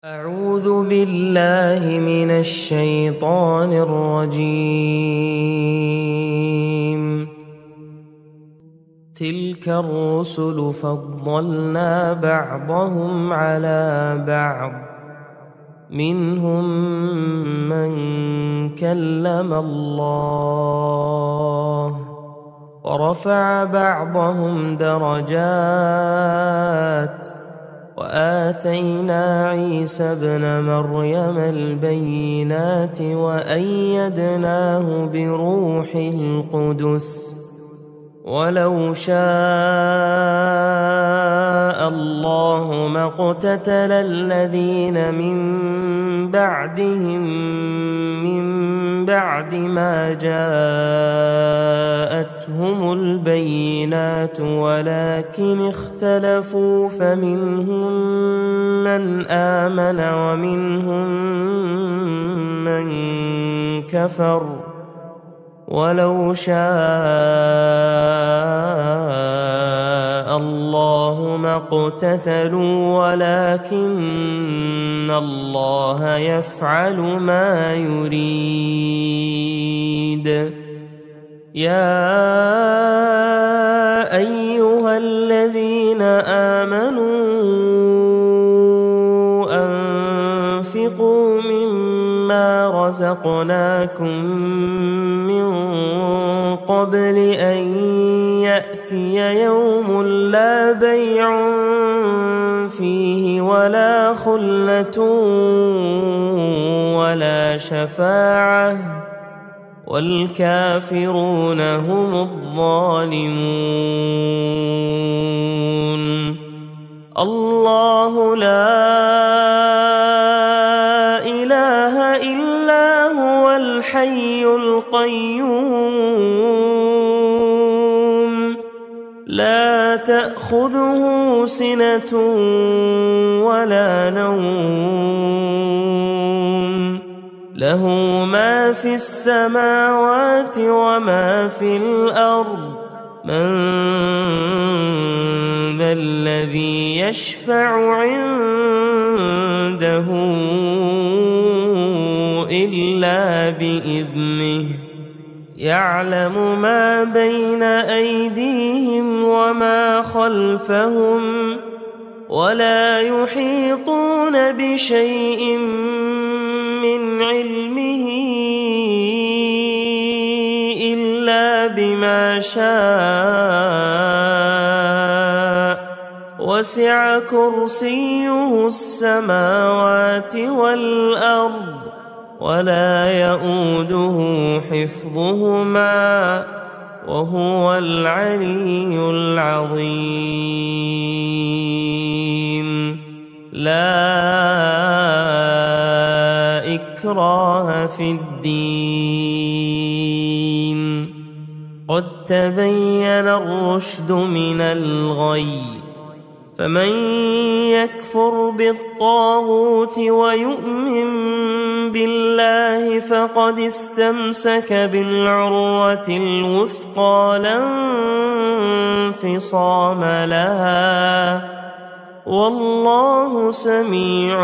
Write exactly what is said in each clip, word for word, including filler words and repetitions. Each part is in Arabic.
أعوذ بالله من الشيطان الرجيم. تلك الرسل فضلنا بعضهم على بعض، منهم من كلم الله ورفع بعضهم درجات، وآتينا عيسى ابن مريم البينات وأيدناه بروح القدس. ولو شاء الله ما اقتتل الذين من بعدهم من بعد ما جاءتهم البينات، ولكن اختلفوا فمنهم من آمن ومنهم من كفر. ولو شاء الله ما اقتتلوا ولكن الله يفعل ما يريد. يا أيها الذين آمنوا أنفقوا مما رزقناكم من قبل أن يأتي يوم لا بيع فيه ولا خلة ولا شفاعة والكافرون هم الظالمون. الله لا إله إلا هو الحي القيوم، لا تأخذه سنة ولا نوم، له ما في السماوات وما في الأرض. من ذا الذي يشفع عنده إلا بإذنه، يعلم ما بين أيديهم وما خلفهم، ولا يحيطون بشيء من علمه إلا بما شاء، وسع كرسيه السماوات والأرض، ولا يؤوده حفظهما وهو العلي العظيم. لا إكراه في الدين، قد تبين الرشد من الغي، فمن يكفر بالطاغوت ويؤمن بالله فقد استمسك بالعروة الوثقى لا انفصام لها، والله سميع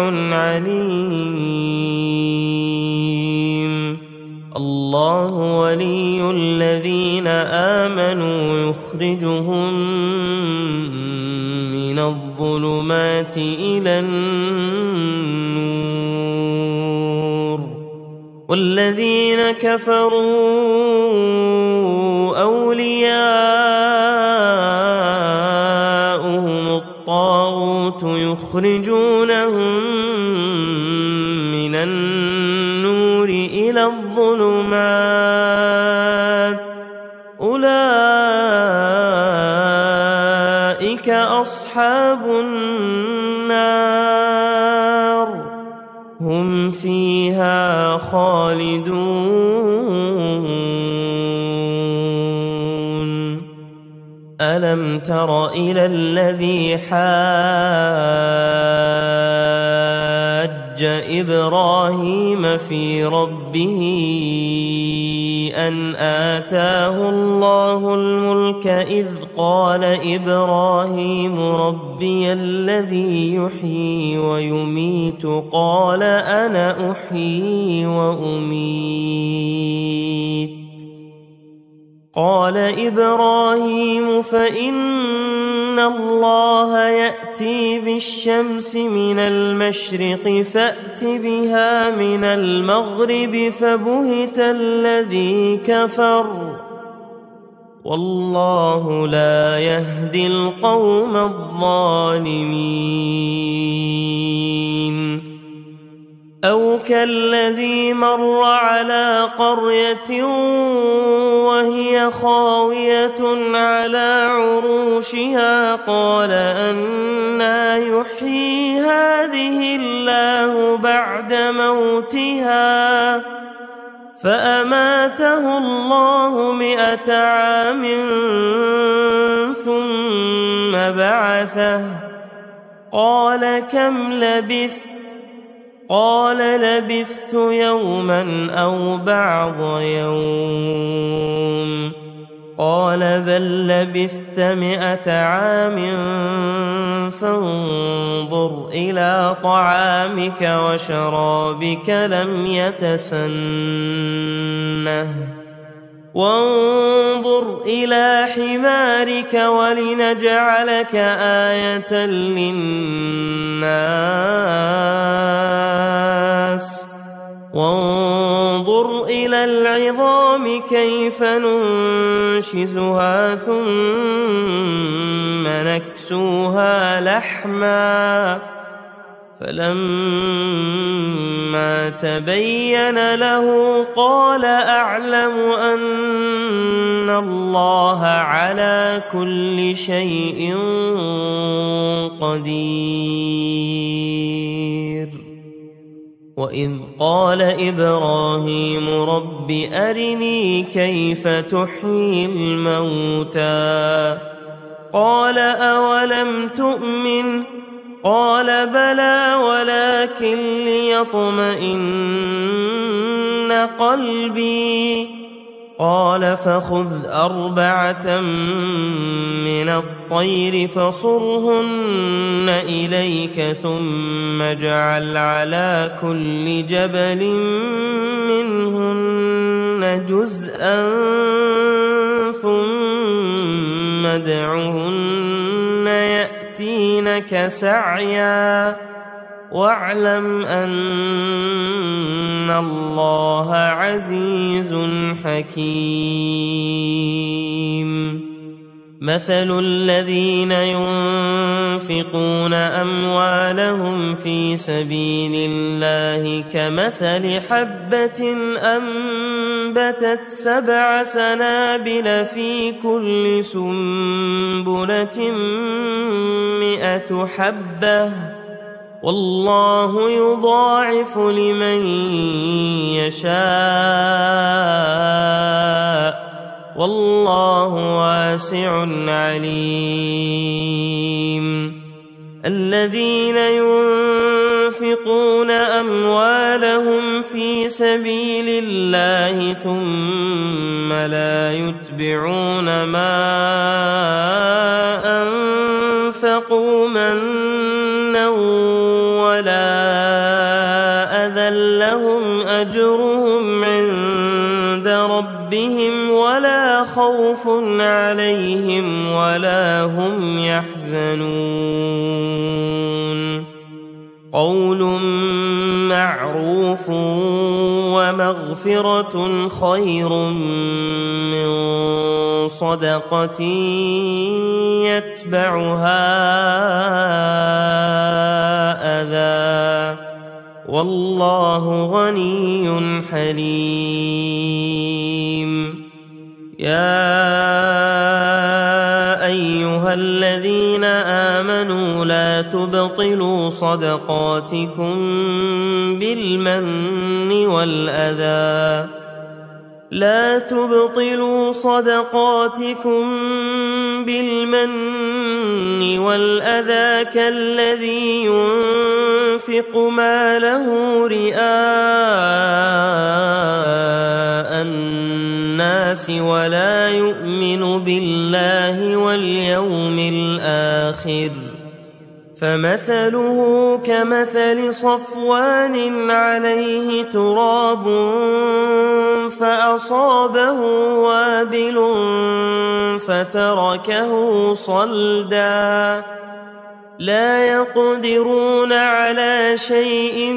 عليم. الله ولي الذين آمنوا يخرجهم من الظلمات إلى النور، والذين كفروا أولياؤهم الطاغوت يخرجونهم من النور إلى الظلمات، أولئك أصحاب النار، هم فيها خالدون. ألم تر إلى الذي حاج حج إبراهيم في ربه أن آتاه الله الملك إذ قال إبراهيم ربي الذي يحيي ويميت قال أنا أحيي وأميت قال إبراهيم فإن الله يأتي بالشمس من المشرق فأت بها من المغرب فبهت الذي كفر والله لا يهدي القوم الظالمين أو كالذي مر على قرية وهي خاوية على عروشها قال أنى يحيي هذه الله بعد موتها فأماته الله مئة عام ثم بعثه قال كم لبثت قال لبثت يوما أو بعض يوم قال بل لبثت مئة عام فانظر إلى طعامك وشرابك لم يتسنه وانظر إلى حمارك ولنجعلك آية للناس وانظر إلى العظام كيف ننشزها ثم نكسوها لحما فلما تبين له قال أعلم أن الله على كل شيء قدير وإذ قال إبراهيم رب أرني كيف تحيي الموتى قال أولم تؤمن قال بلى ولكن ليطمئن قلبي قال فخذ أربعة من الطير فصرهن إليك ثم اجعل على كل جبل منهن جزءا ثم ادعهن يأتينك سعيا واعلم أن الله عزيز حكيم مثل الذين ينفقون أموالهم في سبيل الله كمثل حبة أنبتت سبع سنابل في كل سنبلة مئة حبة والله يضاعف لمن يشاء والله واسع عليم الذين ينفقون أموالهم في سبيل الله ثم لا يتبعون ما أنفقوا منا ولا أذى لهم أجرهم عند ربهم ولا خوف عليهم ولا هم يحزنون قول معروف ومغفرة خير من صدقة يتبعها أذى والله غني حليم يا أيها الذين آمنوا لا تبطلوا صدقاتكم بالمن والأذى لا تبطلوا صدقاتكم بالمن والأذى كالذي ينفق ماله رئاء الناس ولا يؤمن بالله واليوم الآخر فمثله كمثل صفوان عليه تراب فأصابه وابل فتركه صلدا لا يقدرون على شيء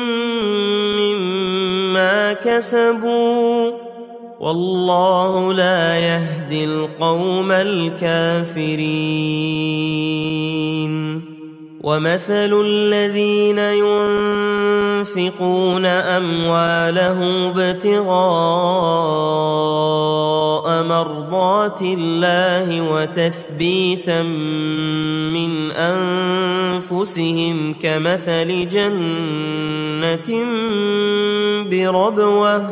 مما كسبوا والله لا يهدي القوم الكافرين ومثل الذين ينفقون أموالهم ابتغاء مرضات الله وتثبيتا من أنفسهم كمثل جنة بربوة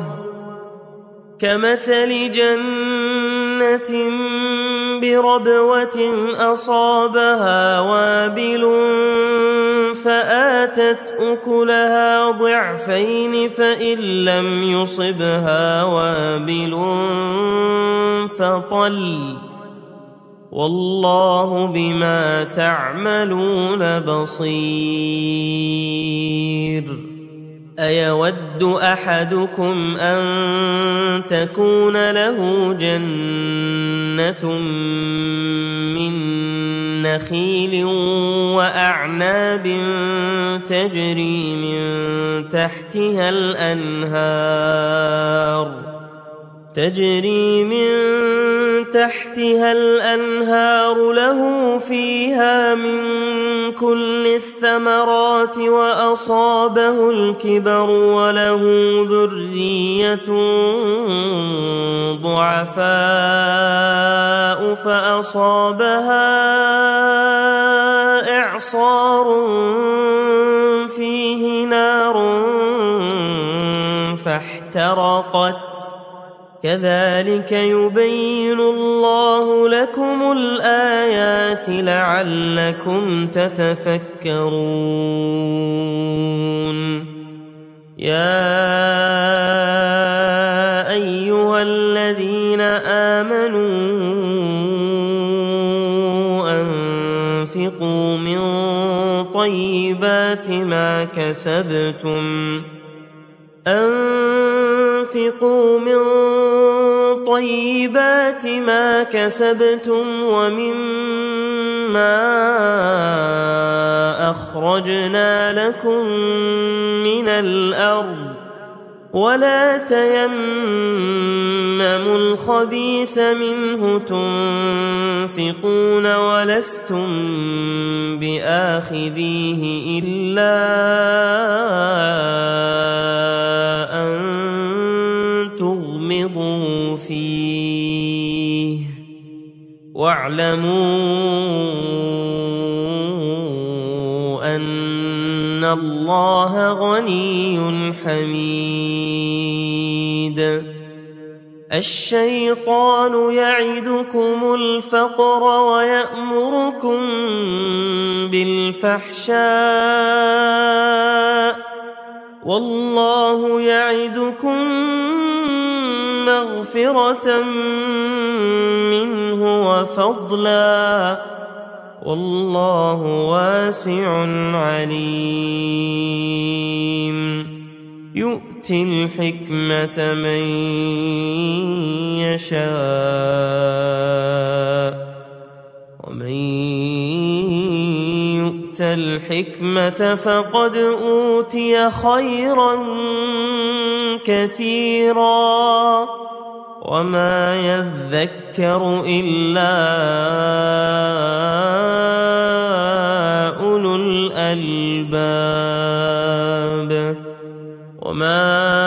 كمثل جنة بربوة أصابها وابل فآتت أكلها ضعفين فإن لم يصبها وابل فطل والله بما تعملون بصير أيود أحدكم أن تكون له جنة من نخيل وأعناب تجري من تحتها الأنهار تجري من تحتها الأنهار له فيها من كل الثمرات وأصابه الكبر وله ذرية ضعفاء فأصابها إعصار فيه نار فاحترقت كذلك يبين الله لكم الآيات لعلكم تتفكرون يا أيها الذين آمنوا أنفقوا من طيبات ما كسبتم أنفقوا من طيبات ما كسبتم ومما أخرجنا لكم من الأرض ولا تيمموا الخبيث منه تنفقون ولستم بآخذيه إلا أن تغمضوا فيه واعلموا أن الله غني حميد الشيطان يعدكم الفقر ويأمركم بالفحشاء والله يعدكم مغفرة منه وفضلا والله واسع عليم يؤتي الحكمة من يشاء ومن يؤت الحكمة فقد أوتي خيرا كثيرا وما يذكر إلا أولو الألباب وما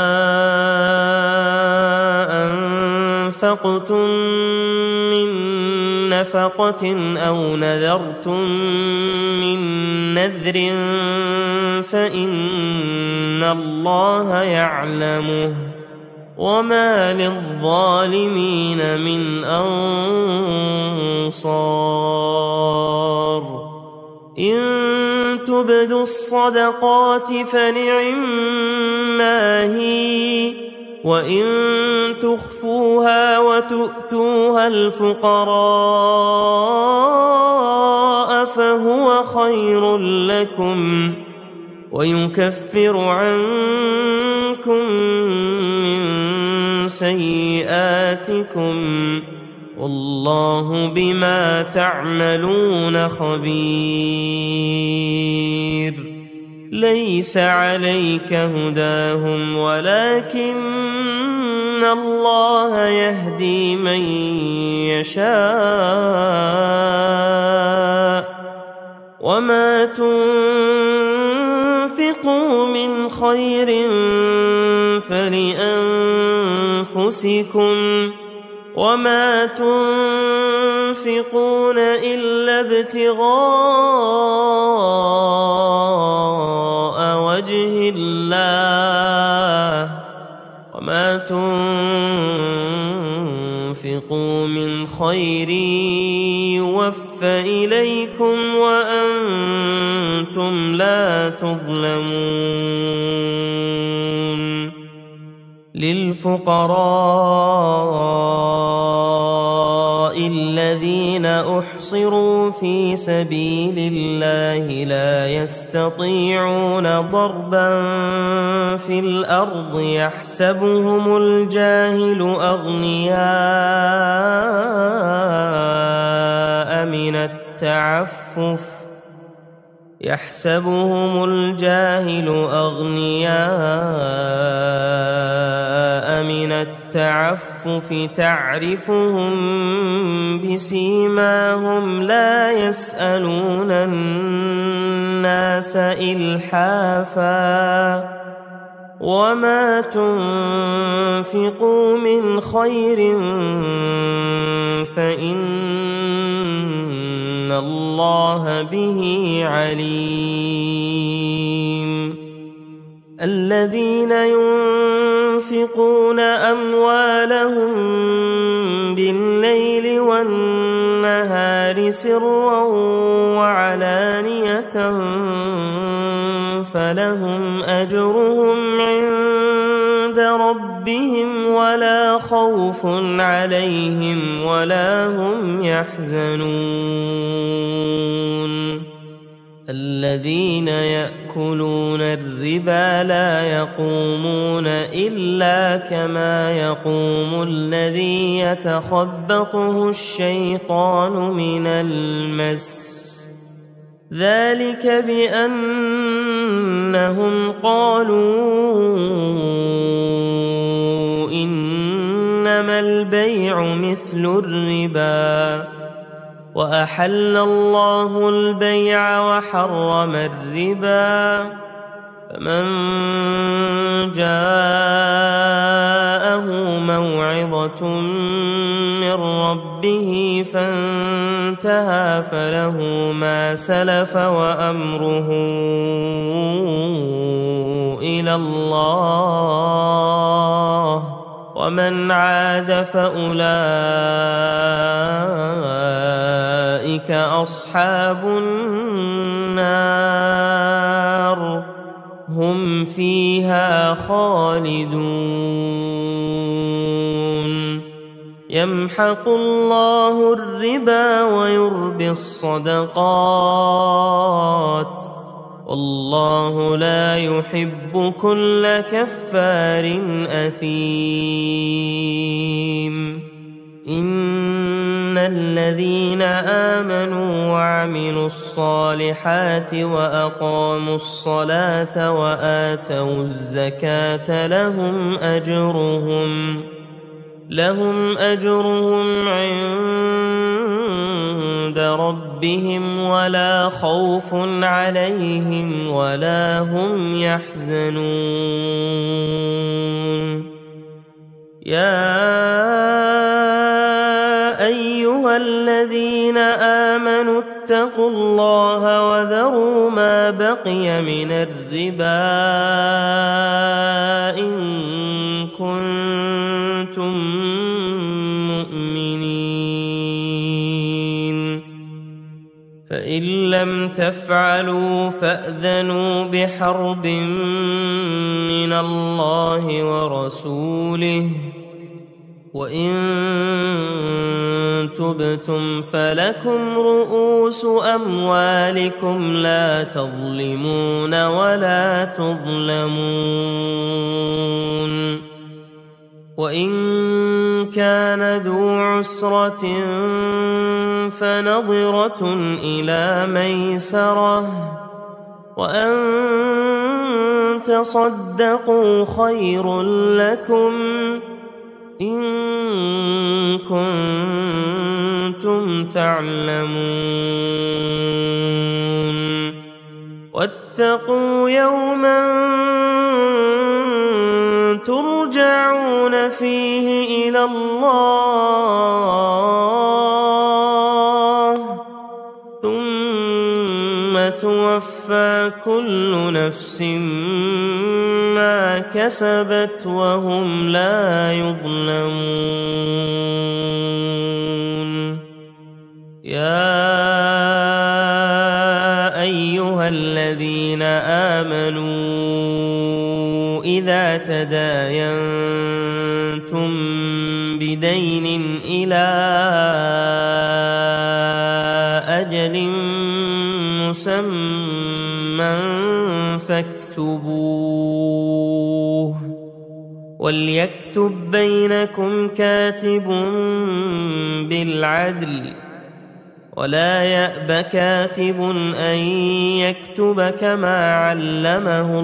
أنفقتم من نفقة أو نذرتم من نذر فإن الله يعلمه وما للظالمين من أنصار إن تبدوا الصدقات فنعما هي وإن تخفوها وتؤتوها الفقراء فهو خير لكم ويكفر عنكم من سيئاتكم والله بما تعملون خبير ليس عليك هداهم ولكن الله يهدي من يشاء وما تنفقوا من خير فلأنفسكم وما تنفقون إلا ابتغاء وجه الله وما تنفقوا من خير يوفى إليكم وأنتم لا تظلمون للفقراء الذين أحصروا في سبيل الله لا يستطيعون ضربا في الأرض يحسبهم الجاهل أغنياء من التعفف يحسبهم الجاهل أغنياء من التعفف تعرفهم بسيماهم لا يسألون الناس إلحافا وما تنفقوا من خير فإن الله به عليم الذين ينفقون أموالهم بالليل والنهار سرا وعلانية فلهم أجرهم عند ربهم ولا خوف عليهم ولا هم يحزنون الذين يأكلون الربا لا يقومون إلا كما يقوم الذي يتخبطه الشيطان من المس ذلك بأنهم قالوا إنما البيع مثل الربا وأحل الله البيع وحرم الربا فمن جاءه موعظة من ربه فانتهى فله ما سلف وأمره إلى الله ومن عاد فأولئك أصحاب النار هم فيها خالدون يمحق الله الربا ويربي الصدقات والله لا يحب كل كفار أثيم إن الذين آمنوا وعملوا الصالحات وأقاموا الصلاة وآتوا الزكاة لهم أجرهم لهم أجرهم عند ربهم ولا خوف عليهم ولا هم يحزنون يا أيها الذين آمنوا اتقوا الله وذروا ما بقي من الربا إن كنتم لم تفعلوا فأذنوا بحرب من الله ورسوله وإن تبتم فلكم رؤوس أموالكم لا تظلمون ولا تظلمون وإن كان ذو عسرة فنظرة إلى ميسرة وأن تصدقوا خير لكم إن كنتم تعلمون واتقوا يوما ترجعون فيه إلى الله ثم توفى كل نفس ما كسبت وهم لا يظلمون يا أيها الذين آمنوا إذا تداينتم بدين إلى أجل مسمى فاكتبوه وليكتب بينكم كاتب بالعدل ولا يأب كاتب أن يكتب كما علمه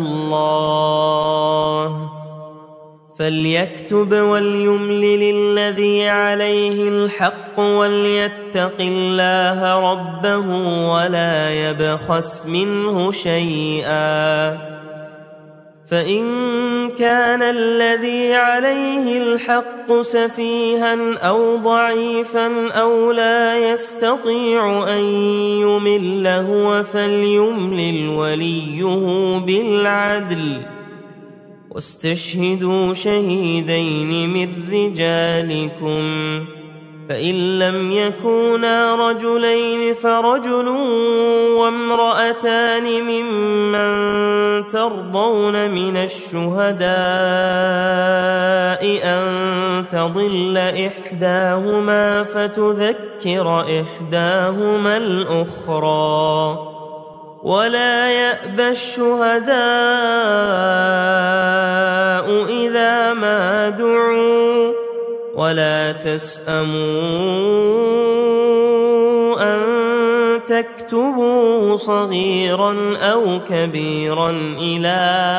الله فليكتب وليملل الذي عليه الحق وليتق الله ربه ولا يبخس منه شيئا فإن كان الذي عليه الحق سفيها أو ضعيفا أو لا يستطيع أن يمل هو فليملل وليه بالعدل واستشهدوا شهيدين من رجالكم فإن لم يكونا رجلين فرجل وامرأتان ممن ترضون من الشهداء أن تضل إحداهما فتذكر إحداهما الأخرى ولا يأبى الشهداء إذا ما دعوا ولا تسأموا أن تكتبوا صغيرا أو كبيرا إلى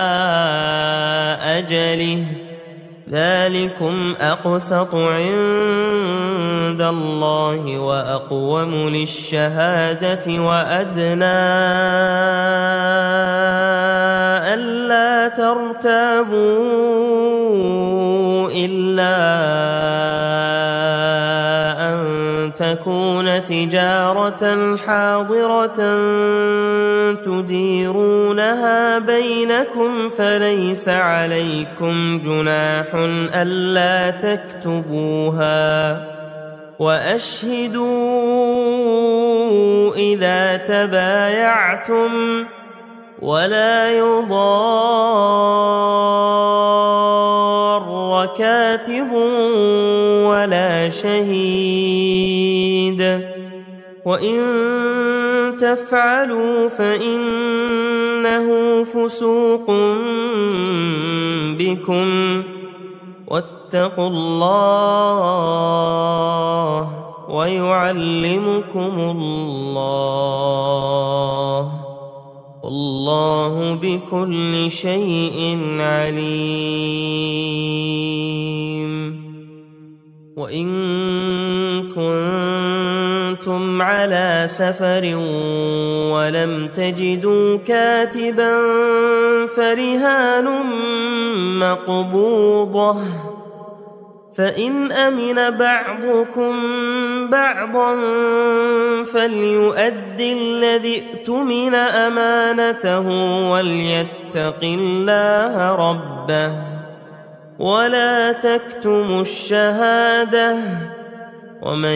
أجله ذلكم أقسط عند الله وأقوم للشهادة وأدنى ألا ترتابوا إلا أن تكون تجارة حاضرة تديرونها بينكم فليس عليكم جناح ألا تكتبوها وأشهدوا إذا تبايعتم ولا يضار كاتب ولا شهيد وإن تفعلوا فإنه فسوق بكم واتقوا الله ويعلمكم الله والله بكل شيء عليم وإن كنتم على سفر ولم تجدوا كاتبا فرهان مقبوضة فإن أمن بعضكم بعضا فليؤد الذي ائتمن أمانته وليتق الله ربه ولا تكتموا الشهادة ومن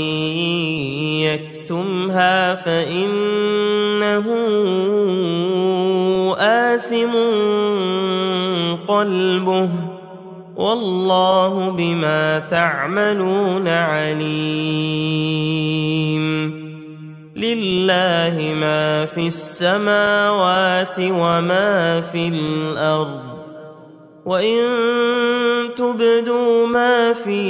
يكتمها فإنه آثم قلبه والله بما تعملون عليم لله ما في السماوات وما في الأرض وإن تبدوا ما في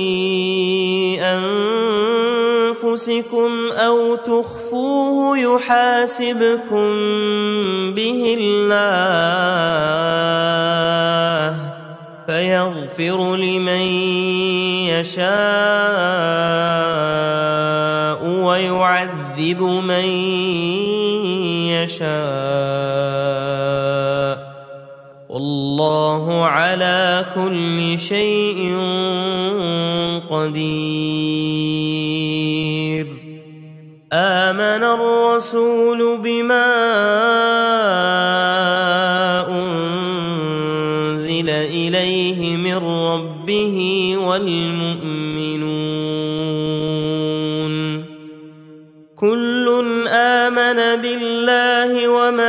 أنفسكم أو تخفوه يحاسبكم به الله فيغفر لمن يشاء ويعذب من يشاء والله على كل شيء قدير. آمن الرسول بما أنزل إليه من ربه والمؤمنون كل آمن بالله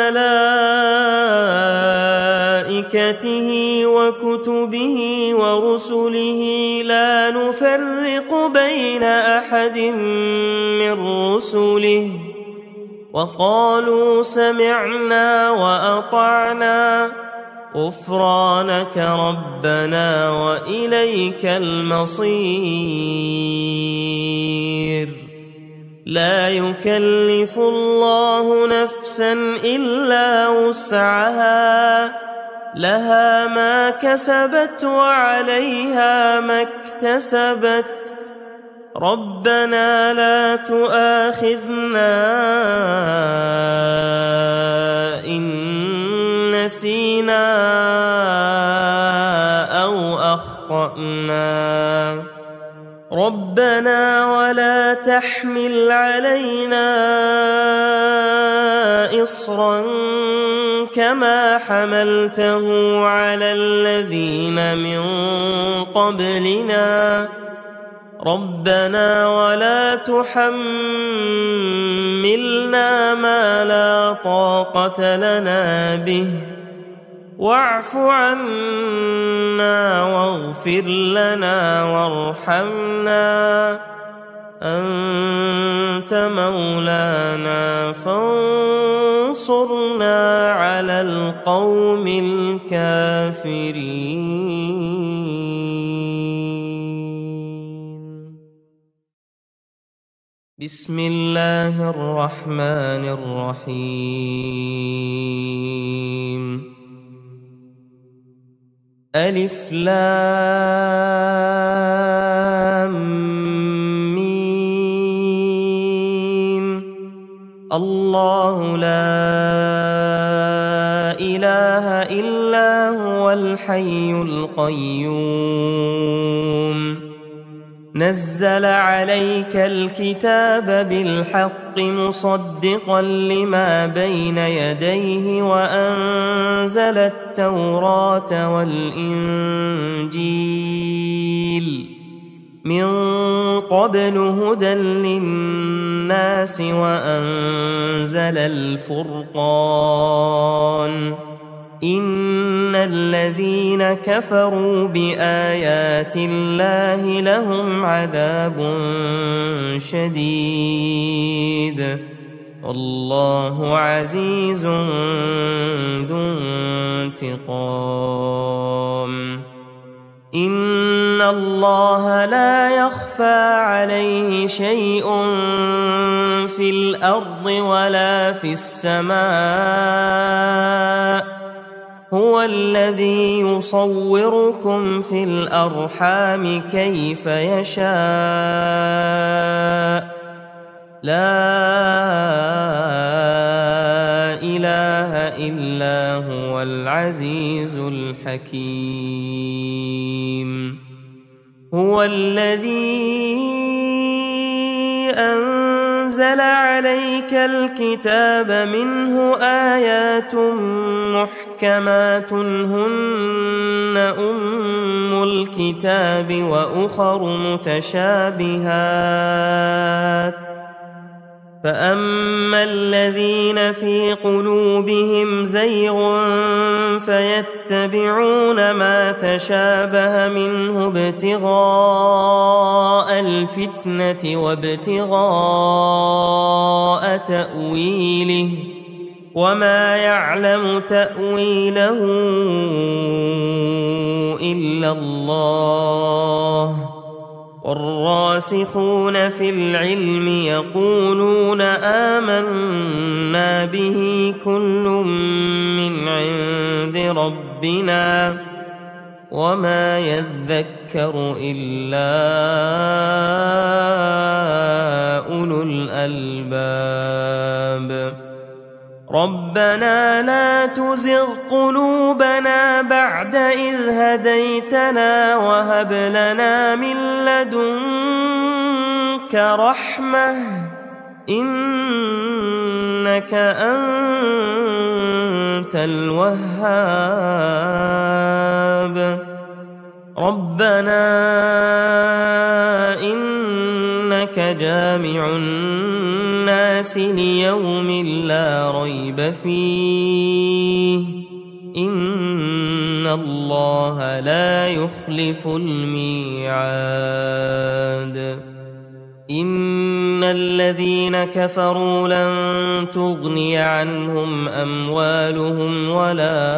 وملائكته وكتبه ورسله لا نفرق بين أحد من رسله وقالوا سمعنا وأطعنا غفرانك ربنا وإليك المصير. لا يكلف الله نفسا إلا وسعها لها ما كسبت وعليها ما اكتسبت ربنا لا تؤاخذنا إن نسينا أو أخطأنا ربنا ولا تحمل علينا إصرا كما حملته على الذين من قبلنا ربنا ولا تحملنا ما لا طاقة لنا به واعف عنا واغفر لنا وارحمنا أنت مولانا فانصرنا على القوم الكافرين. بسم الله الرحمن الرحيم. ألف لام ميم الله لا إله إلا هو الحي القيوم نزل عليك الكتاب بالحق مصدقا لما بين يديه وأنزل التوراة والإنجيل من قبل هدى للناس وأنزل الفرقان إن الذين كفروا بآيات الله لهم عذاب شديد والله عزيز ذو انتقام. إن الله لا يخفى عليه شيء في الأرض ولا في السماء هو الذي يصوركم في الأرحام كيف يشاء لا إله إلا هو العزيز الحكيم. هو الذي أنزل عليك الكتاب منه آيات محكمات هن أم الكتاب وأخر متشابهات فأما الذين في قلوبهم زيغ فيتبعون ما تشابه منه ابتغاء الفتنة وابتغاء تأويله وما يعلم تأويله إلا الله والراسخون في العلم يقولون آمنا به كل من عند ربنا وما يذكر إلا أولو الألباب ربنا لا تزغ قلوبنا بعد إذ هديتنا وهب لنا من لدنك رحمة إنك أنت الوهاب ربنا إنك جامع الناس ليوم لا ريب فيه إن الله لا يخلف الميعاد إن الذين كفروا لن تغني عنهم أموالهم ولا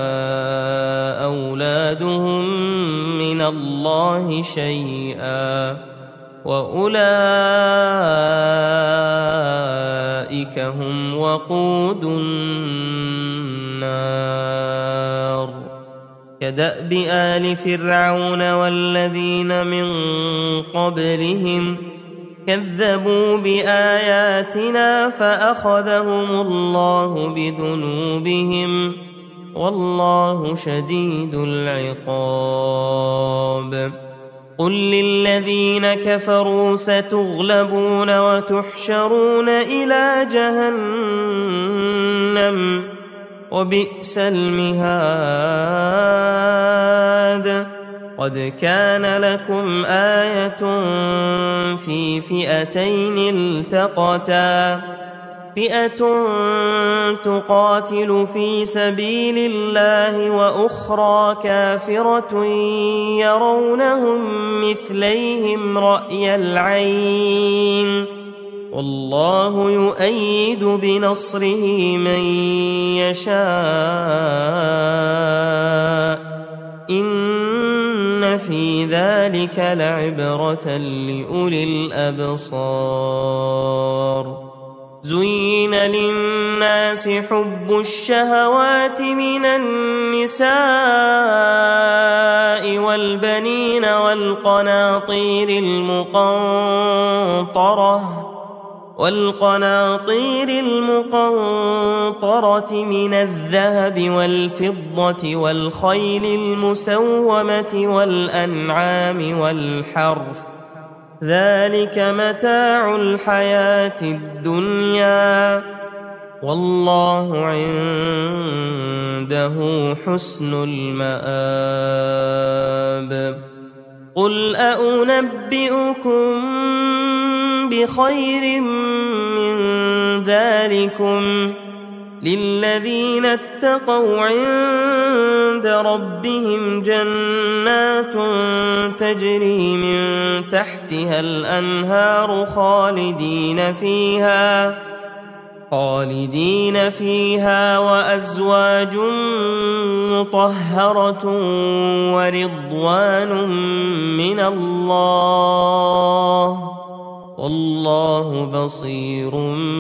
أولادهم من الله شيئا وأولئك هم وقود النار كدأب آل فرعون والذين من قبلهم كذبوا بآياتنا فأخذهم الله بذنوبهم والله شديد العقاب قل للذين كفروا ستغلبون وتحشرون إلى جهنم وبئس المهاد قد كان لكم آية في فئتين التقتا فئة تقاتل في سبيل الله وأخرى كافرة يرونهم مثليهم رأي العين والله يؤيد بنصره من يشاء إن في ذلك لعبرة لأولي الأبصار زين للناس حب الشهوات من النساء والبنين والقناطير المقنطرة والقناطير المقنطرة من الذهب والفضة والخيل المسومة والأنعام والحرث ذلك متاع الحياة الدنيا والله عنده حسن المآب قل أنبئكم بخير من ذلكم للذين اتقوا عند ربهم جنات تجري من تحتها الأنهار خالدين فيها خالدين فيها وأزواج مطهرة ورضوان من الله والله بصير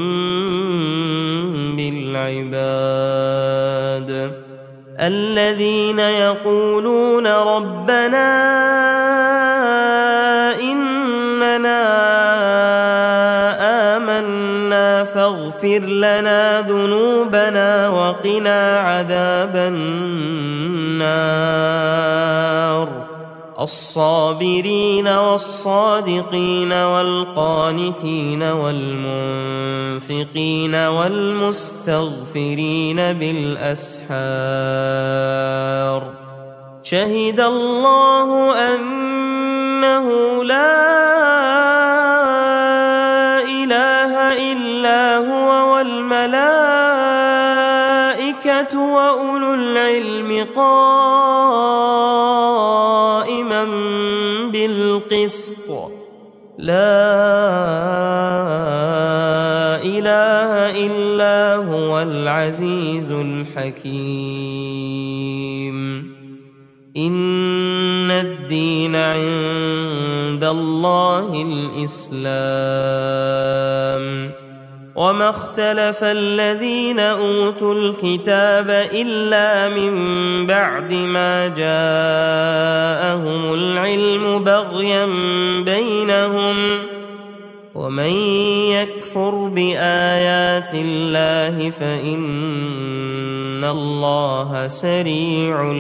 بالعباد الذين يقولون ربنا إننا آمنا فاغفر لنا ذنوبنا وقنا عذاب النار الصابرين والصادقين والقانتين والمنفقين والمستغفرين بالأسحار شهد الله أنه لا إله إلا هو والملائكة وأولو العلم قائما بالقسط لا إله إلا هو العزيز الحكيم إن الدين عند الله الإسلام وما اختلف الذين أوتوا الكتاب إلا من بعد ما جاءهم العلم بغيا بينهم ومن يكفر بآيات الله فإن الله سريع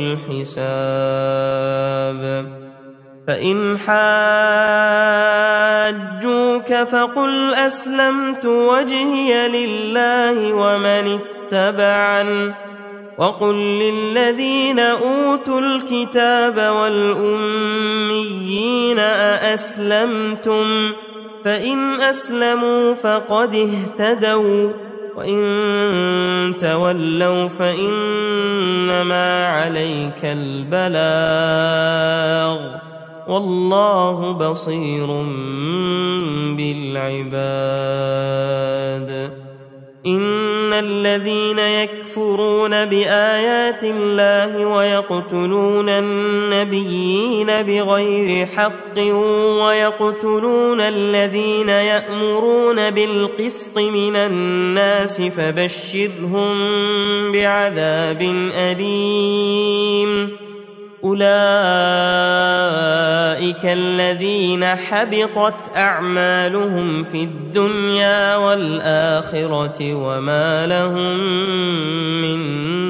الحساب فإن حاجوك فقل أسلمت وجهي لله ومن اتبعن وقل للذين أوتوا الكتاب والأميين أأسلمتم فإن أسلموا فقد اهتدوا وإن تولوا فإنما عليك البلاغ والله بصير بالعباد إن الذين يكفرون بآيات الله ويقتلون النبيين بغير حق ويقتلون الذين يأمرون بالقسط من الناس فبشرهم بعذاب أليم أولئك الذين حبطت أعمالهم في الدنيا والآخرة وما لهم من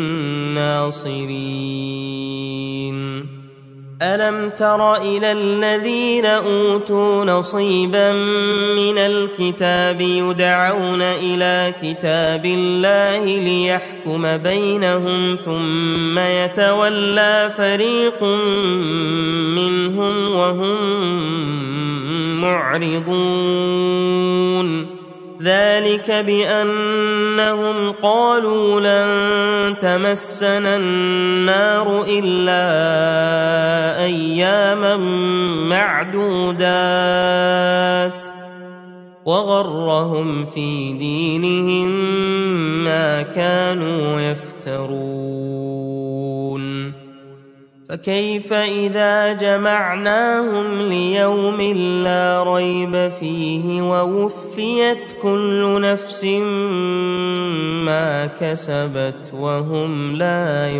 ناصرين ألم تر إلى الذين أوتوا نصيبا من الكتاب يدعون إلى كتاب الله ليحكم بينهم ثم يتولى فريق منهم وهم معرضون ذلك بأنهم قالوا لن تمسنا النار إلا أياما معدودات وغرهم في دينهم ما كانوا يفترون فكيف إذا جمعناهم ليوم لا ريب فيه ووفيت كل نفس ما كسبت وهم لا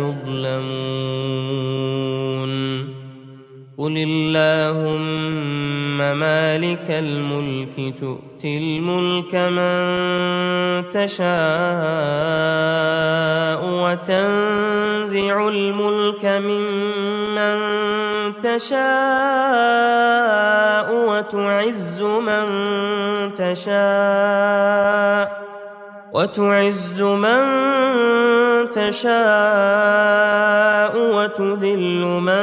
يظلمون قل اللهم مالك الملك تؤتي الملك من تشاء وتنزع الملك ممن تشاء وتعز من تشاء وتعز من تشاء وتذل من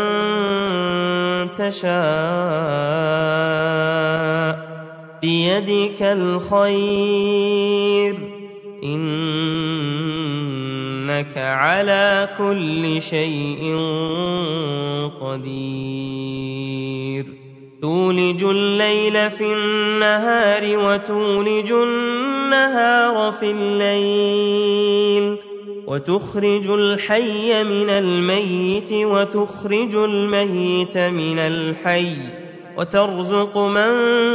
تشاء بيدك الخير إنك على كل شيء قدير تولج الليل في النهار وتولج النهار في الليل وتخرج الحي من الميت وتخرج الميت من الحي وترزق من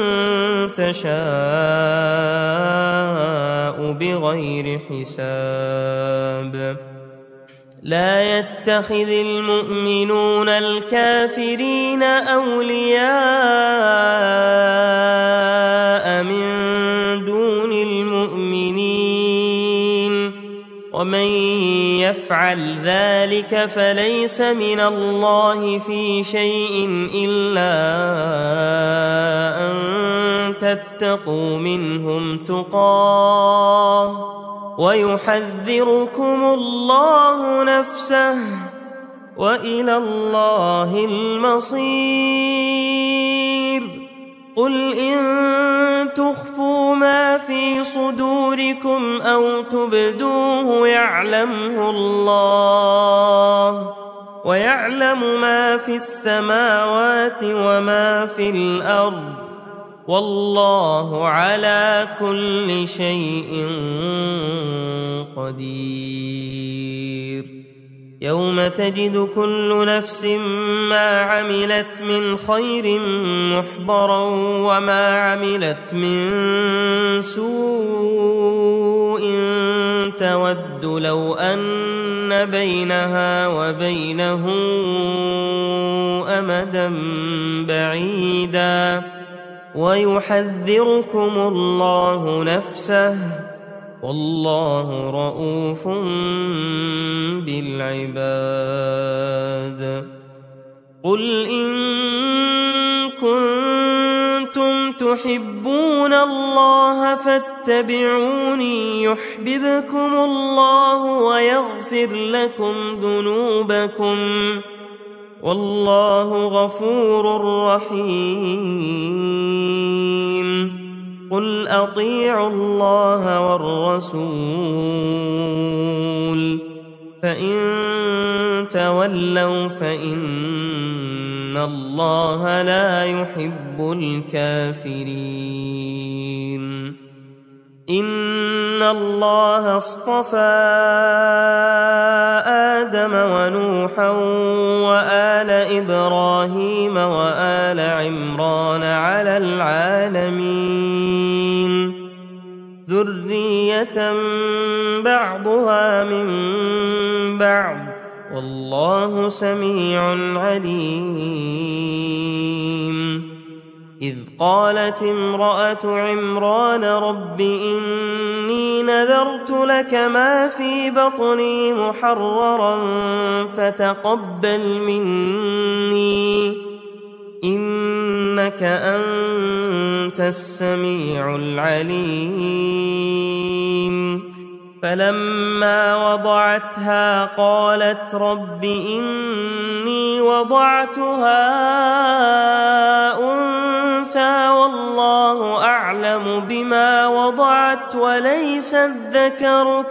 تشاء بغير حساب لا يتخذ المؤمنون الكافرين أولياء من دون المؤمنين ومن يفعل ذلك فليس من الله في شيء إلا أن تتقوا منهم تقاه ويحذركم الله نفسه وإلى الله المصير. قل إن تخفوا ما في صدوركم أو تبدوه يعلمه الله، ويعلم ما في السماوات وما في الأرض، والله على كل شيء قدير. يوم تجد كل نفس ما عملت من خير محضرا وما عملت من سوء تود لو أن بينها وبينه أمدا بعيدا، ويحذركم الله نفسه، والله رؤوف بالعباد. قل إن كنتم تحبون الله فاتبعوني يحببكم الله ويغفر لكم ذنوبكم، والله غفور رحيم. قل أطيعوا الله والرسول، فإن تولوا فإن الله لا يحب الكافرين. إن الله اصطفى آدم ونوحا وآل إبراهيم وآل عمران على العالمين ذرية بعضها من بعض، والله سميع عليم. إذ قالت امرأة عمران رب إني نذرت لك ما في بطني محررا فتقبل مني إنك أنت السميع العليم. فلما وضعتها قالت رب إني وضعتها أنثى والله أعلم بما وضعت وليس الذكر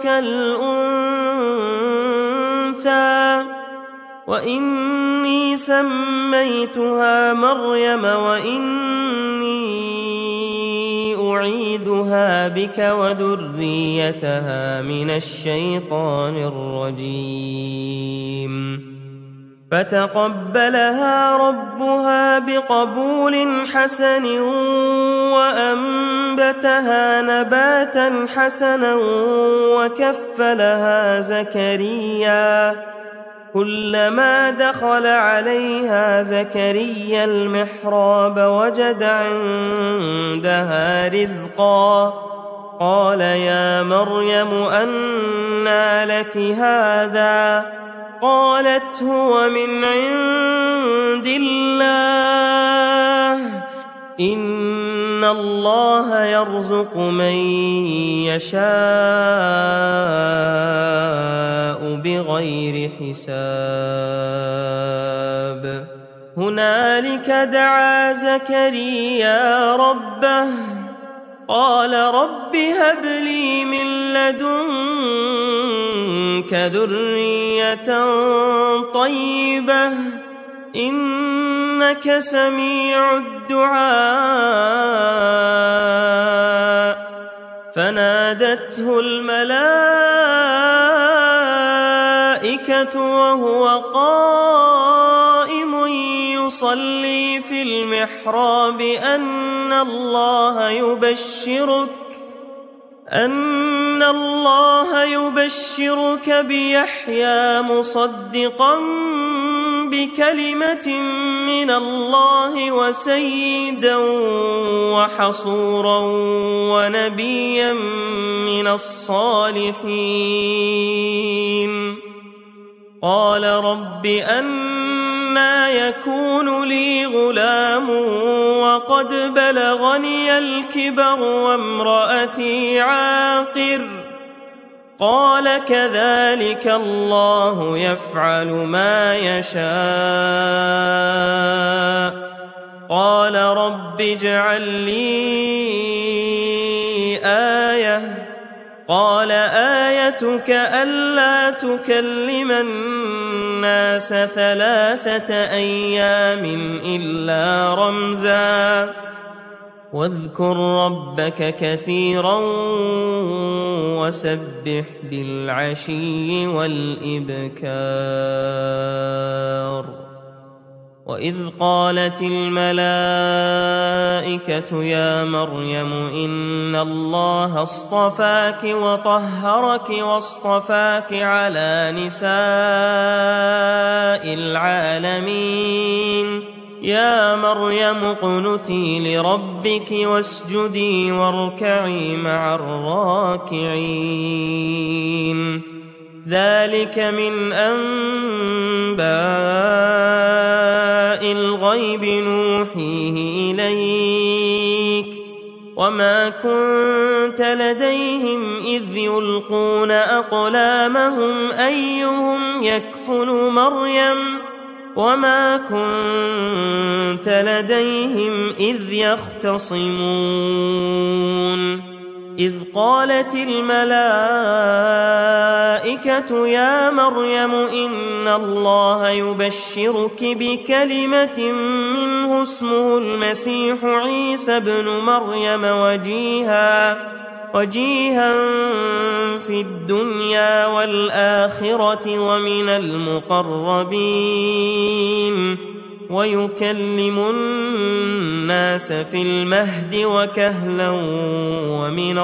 كالأنثى وإني سميتها مريم وإني أعيذها بك وذريتها من الشيطان الرجيم. فتقبلها ربها بقبول حسن وأنبتها نباتا حسنا وكفلها زكريا. كلما دخل عليها زكريا المحراب وجد عندها رزقا قال يا مريم أنى لك هذا؟ قالت هو من عند الله إن الله يرزق من يشاء بغير حساب. هنالك دعا زكريا ربه قال رب هب لي من لدنك ذرية طيبة إنك سميع الدعاء. فنادته الملائكة وهو قائم يصلي في المحراب أن الله يبشرك أن الله يبشرك بيحيى مصدقا بكلمة من الله وسيدا وحصورا ونبيا من الصالحين. قال رب أنى يكون لي غلام وقد بلغني الكبر وامرأتي عاقر؟ قال كذلك الله يفعل ما يشاء قال رب اجعل لي آية قال آيتك ألا تكلم الناس ثلاثة أيام إلا رمزا واذكر ربك كثيرا وسبح بالعشي والإبكار وإذ قالت الملائكة يا مريم إن الله اصطفاك وطهرك واصطفاك على نساء العالمين يا مريم اقنتي لربك واسجدي واركعي مع الراكعين ذلك من أنباء الغيب نوحيه إليك وما كنت لديهم إذ يلقون أقلامهم أيهم يكفل مريم وما كنت لديهم إذ يختصمون إذ قالت الملائكة يا مريم إن الله يبشرك بكلمة منه اسمه المسيح عيسى ابن مريم وجيها وجيها في الدنيا والآخرة ومن المقربين ويكلم الناس في المهد وكهلا ومن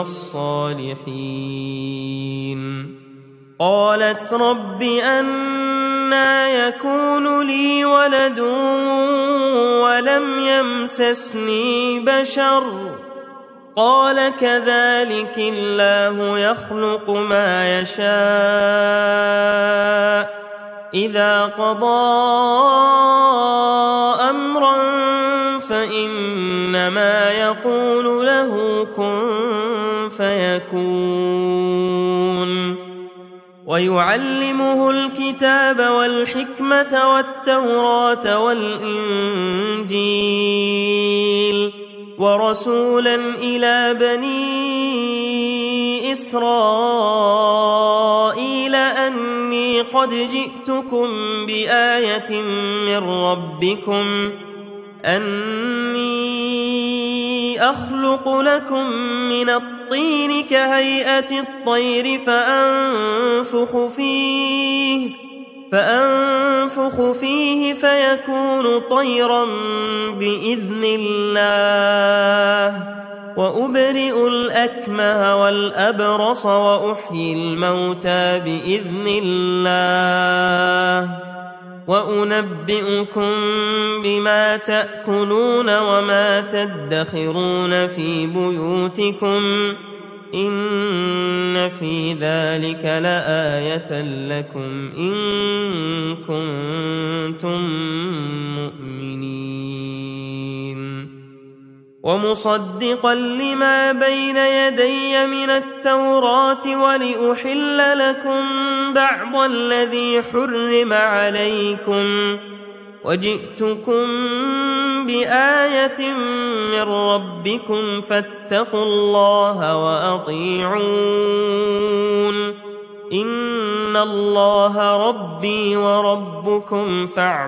الصالحين قالت رب أنى يكون لي ولد ولم يمسسني بشر قال كذلك الله يخلق ما يشاء إذا قضى أمرا فإنما يقول له كن فيكون ويعلمه الكتاب والحكمة والتوراة والإنجيل ورسولا إلى بني إسرائيل أني قد جئتكم بآية من ربكم أني أخلق لكم من الطين كهيئة الطير فأنفخ فيه فأنفخ فيه فيكون طيرا بإذن الله وأبرئ الأكمه والأبرص وأحيي الموتى بإذن الله وأنبئكم بما تأكلون وما تدخرون في بيوتكم إن في ذلك لآية لكم إن كنتم مؤمنين ومصدقا لما بين يدي من التوراة ولأحل لكم بعض الذي حرم عليكم وجئتكم بآية من ربكم فاتقوا الله وأطيعون إن الله ربي وربكم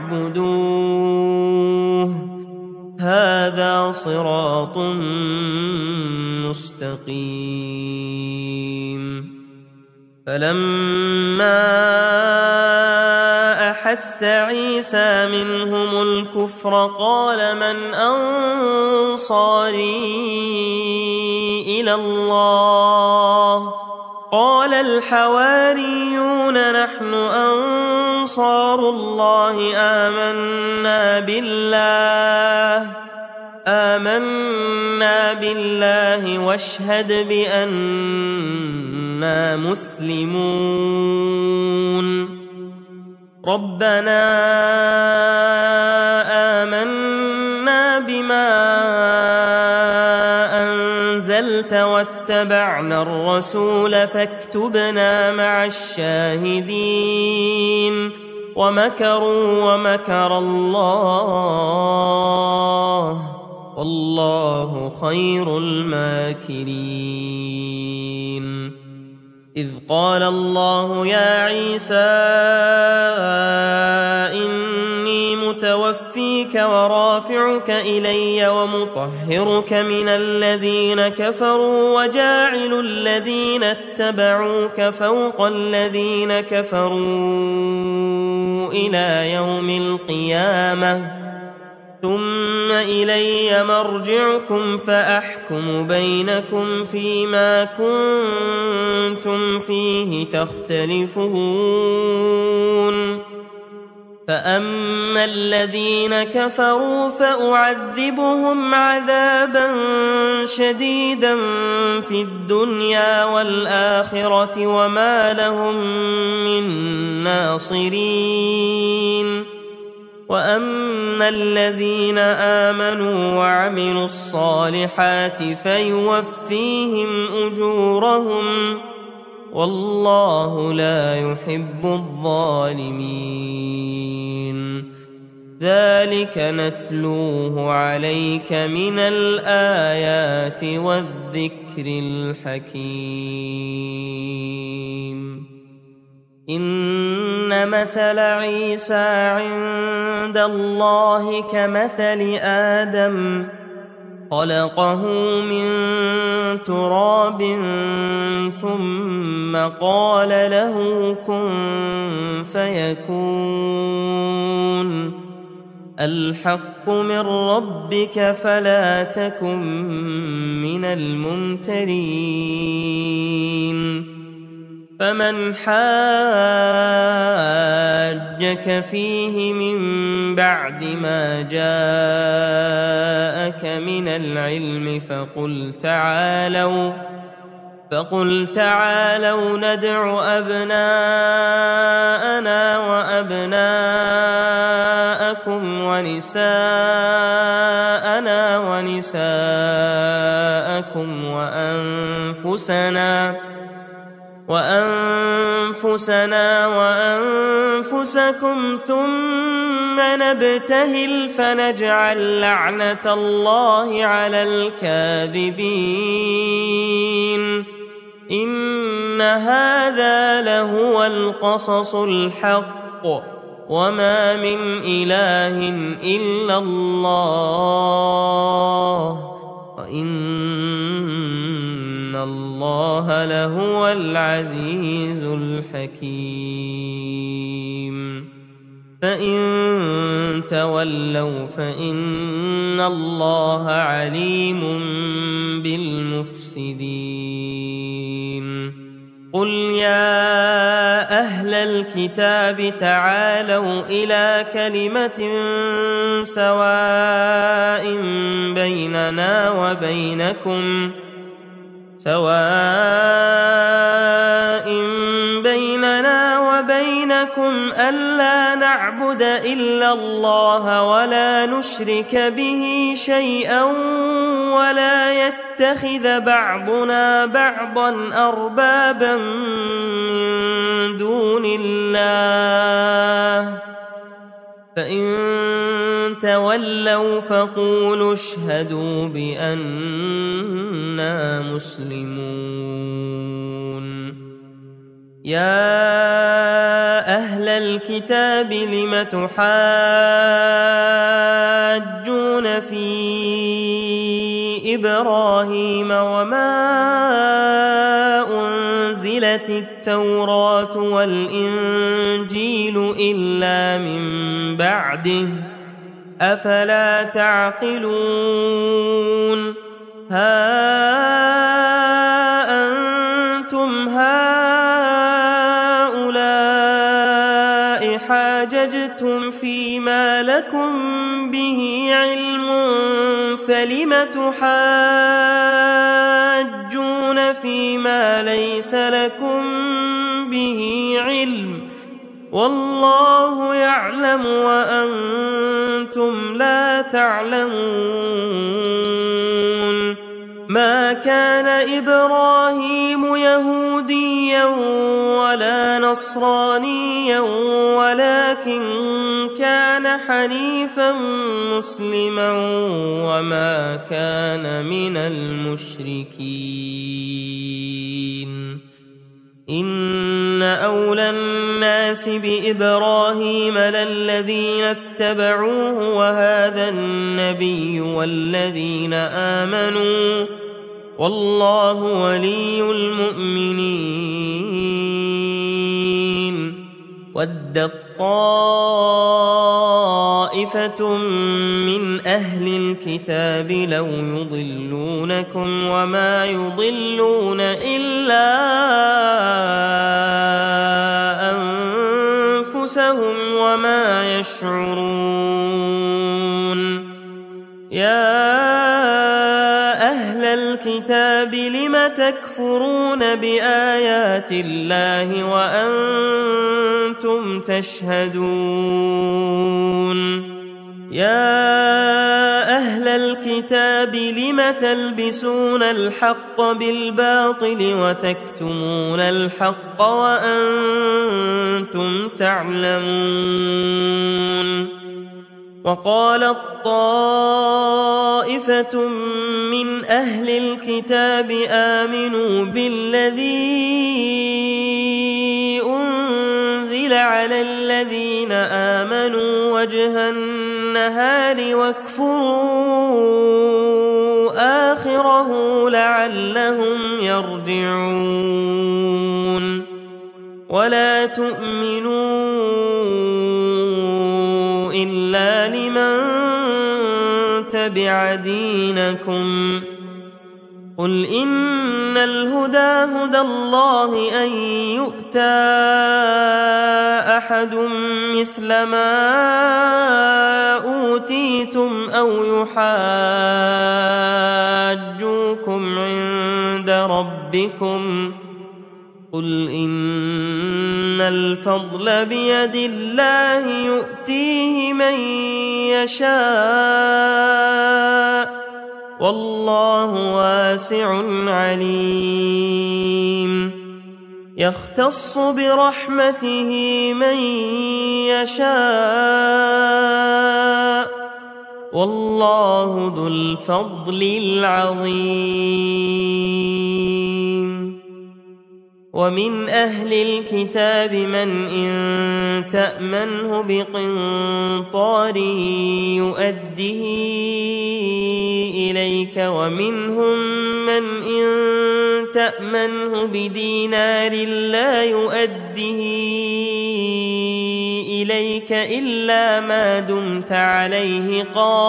فاعبدوه هذا صراط مستقيم فلما أحس عيسى منهم الكفر قال من أنصاري إلى الله قال الحواريون نحن أنصار الله آمنا بالله آمنا بالله واشهد بأننا مسلمون ربنا آمنا بما أنزلت واتبعنا الرسول فاكتبنا مع الشاهدين ومكروا ومكر الله والله خير الماكرين. إذ قال الله يا عيسى إني متوفيك ورافعك إلي ومطهرك من الذين كفروا وجاعل الذين اتبعوك فوق الذين كفروا إلى يوم القيامة ثم إلي مرجعكم فأحكم بينكم فيما كنتم فيه تختلفون. فأما الذين كفروا فأعذبهم عذابا شديدا في الدنيا والآخرة وما لهم من ناصرين. وأما الذين آمنوا وعملوا الصالحات فيوفيهم أجورهم والله لا يحب الظالمين. ذلك نتلوه عليك من الآيات والذكر الحكيم. إن مثل عيسى عند الله كمثل آدم خلقه من تراب ثم قال له كن فيكون. الحق من ربك فلا تكن من الممترين. فمن حاجك فيه من بعد ما جاءك من العلم فقل تعالوا فقل تعالوا ندع أبناءنا وأبناءكم ونساءنا ونساءكم وأنفسنا وأنفسنا وأنفسكم ثم نبتهل فنجعل لعنة الله على الكاذبين. إن هذا لهو القصص الحق وما من إله إلا الله وإن الله لهو العزيز الحكيم. فإن تولوا فإن الله عليم بالمفسدين. قل يا أهل الكتاب تعالوا إلى كلمة سواء بيننا وبينكم سواء بيننا وبينكم ألا نعبد إلا الله ولا نشرك به شيئا ولا يتخذ بعضنا بعضا أربابا من دون الله. فإن تولوا فقولوا اشهدوا بأننا مسلمون. يا أهل الكتاب لم تحاجون في إبراهيم وما أنزلت التوراة والإنجيل إلا من بعده أفلا تعقلون. ها أنتم هؤلاء حاججتم فيما لكم به علم فلم تحاجون فيما ليس لكم به علم والله يعلم وأنتم لا تعلمون. ما كان إبراهيم يهوديا ولا نصرانيا ولكن كان حنيفا مسلما وما كان من المشركين إن أولى الناس بإبراهيم للذين اتبعوه وهذا النبي والذين آمنوا والله ولي المؤمنين ودت طائفة من أهل الكتاب لو يضلونكم وما يضلون إلا أنفسهم وما يشعرون يا أهل الكتاب لم تكفرون بآيات الله وأنتم تشهدون يا أهل الكتاب لم تلبسون الحق بالباطل وتكتمون الحق وأنتم تعلمون وقالت طائفة من أهل الكتاب آمنوا بالذي أنزل على الذين آمنوا وجه النهار واكفروا آخره لعلهم يرجعون ولا تؤمنوا إلا لمن تبع دينكم قل إن الهدى هدى الله أن يؤتى أحد مثل ما أوتيتم أو يحاجوكم عند ربكم قل إن الفضل بيد الله يؤتيه من يشاء والله واسع عليم يختص برحمته من يشاء والله ذو الفضل العظيم ومن أهل الكتاب من إن تأمنه بقنطار يؤده إليك ومنهم من إن تأمنه بدينار لا يؤده إليك إلا ما دمت عليه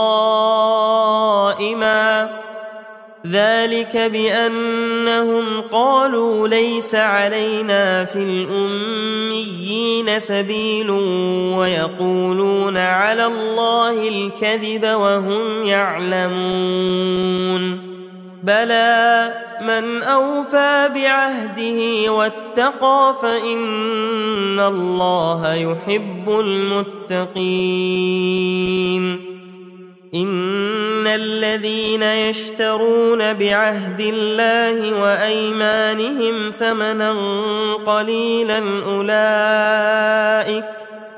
قائما ذلك بأنهم قالوا ليس علينا في الأميين سبيل ويقولون على الله الكذب وهم يعلمون بلى من أوفى بعهده واتقى فإن الله يحب المتقين إن الذين يشترون بعهد الله وأيمانهم ثمنا قليلا أولئك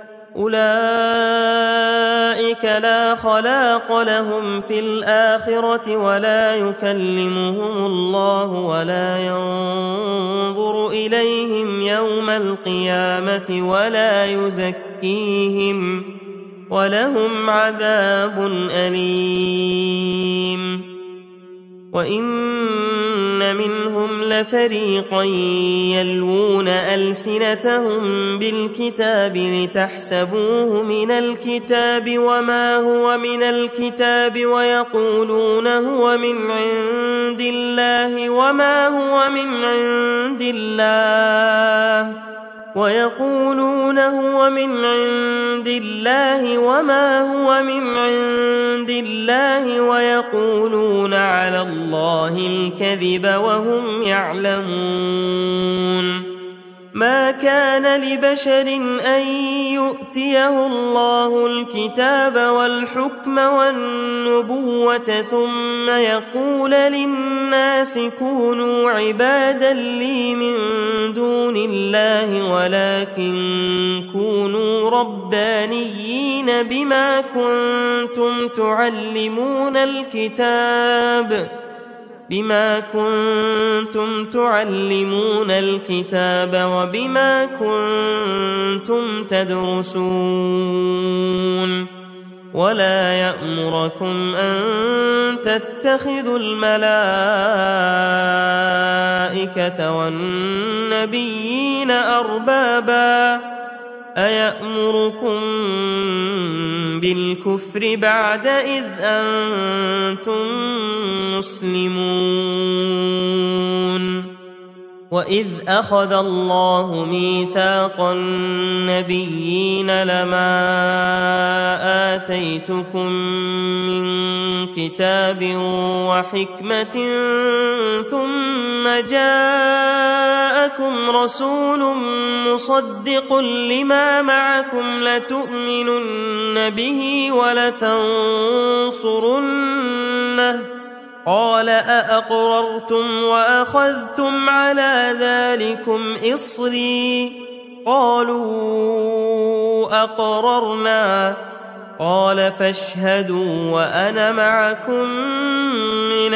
أولئك لا خلاق لهم في الآخرة ولا يكلمهم الله ولا ينظر إليهم يوم القيامة ولا يزكيهم ولهم عذاب أليم وإن منهم لفريقا يلوون ألسنتهم بالكتاب لتحسبوه من الكتاب وما هو من الكتاب ويقولون هو من عند الله وما هو من عند الله ويقولون هو من عند الله وما هو من عند الله ويقولون على الله الكذب وهم يعلمون ما كان لبشر أن يؤتيه الله الكتاب والحكم والنبوة ثم يقول للناس كونوا عبادا لي من دون الله ولكن كونوا ربانيين بما كنتم تعلمون الكتاب بما كنتم تعلمون الكتاب وبما كنتم تدرسون ولا يأمركم أن تتخذوا الملائكة والنبيين أربابا أيأمركم بالكفر بعد إذ أنتم مسلمون وإذ أخذ الله ميثاق النبيين لما آتيتكم من كتاب وحكمة ثم جاءكم رسول مصدق لما معكم لتؤمنن به ولتنصرنه قال أأقررتم وأخذتم على ذلكم إصري قالوا أقررنا قال فاشهدوا وأنا معكم من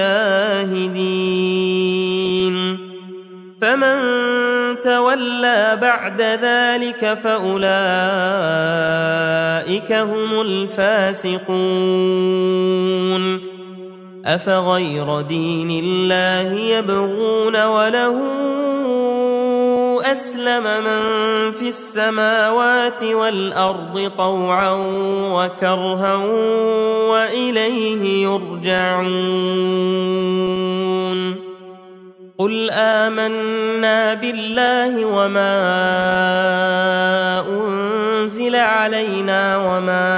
الشاهدين فمن تولى بعد ذلك فأولئك هم الفاسقون أفغير دين الله يبغون وله أسلم من في السماوات والأرض طوعا وكرها وإليه يرجعون قل آمنا بالله وما أنزل علينا وما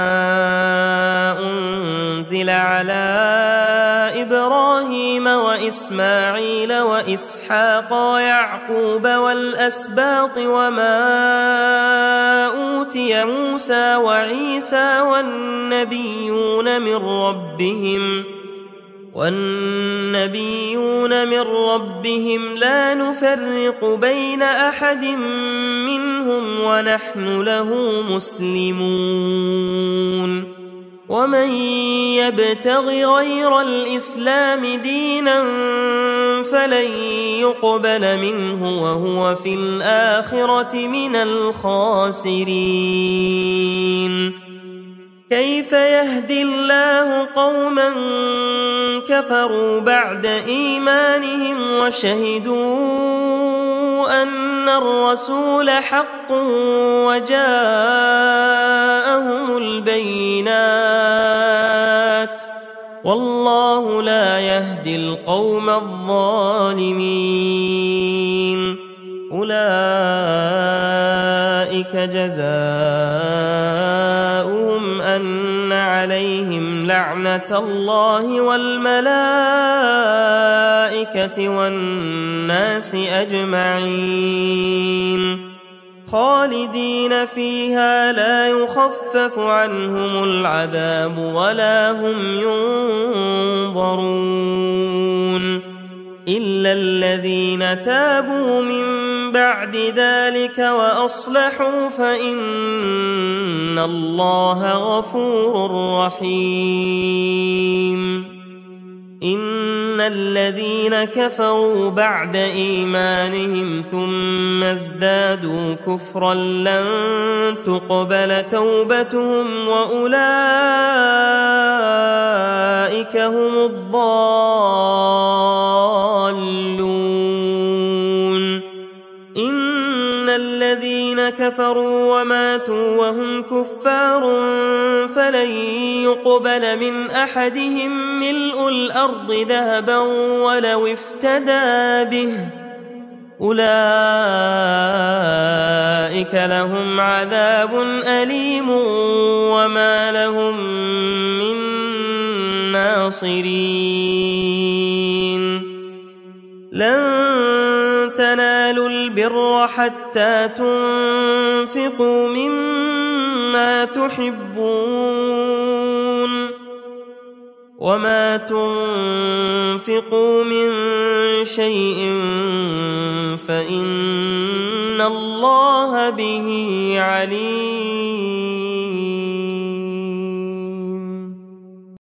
أنزل على إبراهيم وإسماعيل وإسحاق ويعقوب والأسباط وما أوتي موسى وعيسى والنبيون من ربهم والنبيون من ربهم لا نفرق بين أحد منهم ونحن له مسلمون ومن يبتغ غير الإسلام دينا فلن يقبل منه وهو في الآخرة من الخاسرين كيف يهدي الله قوما كفروا بعد إيمانهم وشهدوا أن الرسول حق وجاءهم البينات والله لا يهدي القوم الظالمين أولئك جزاؤهم أن عليهم لعنة الله والملائكة والناس أجمعين خالدين فيها لا يخفف عنهم العذاب ولا هم ينظرون إلا الذين تابوا من بعد ذلك وأصلحوا فإن الله غفور رحيم إن الذين كفروا بعد إيمانهم ثم ازدادوا كفرا لن تقبل توبتهم وأولئك هم الضالون إن الذين كفروا وماتوا وهم كفار فلن يقبل من أحدهم ملء الأرض ذهبا ولو افتدى به أولئك لهم عذاب أليم وما لهم من ناصرين لن تنالوا البر حتى تنفقوا مما تحبون وما تنفقوا من شيء فإن الله به عليم.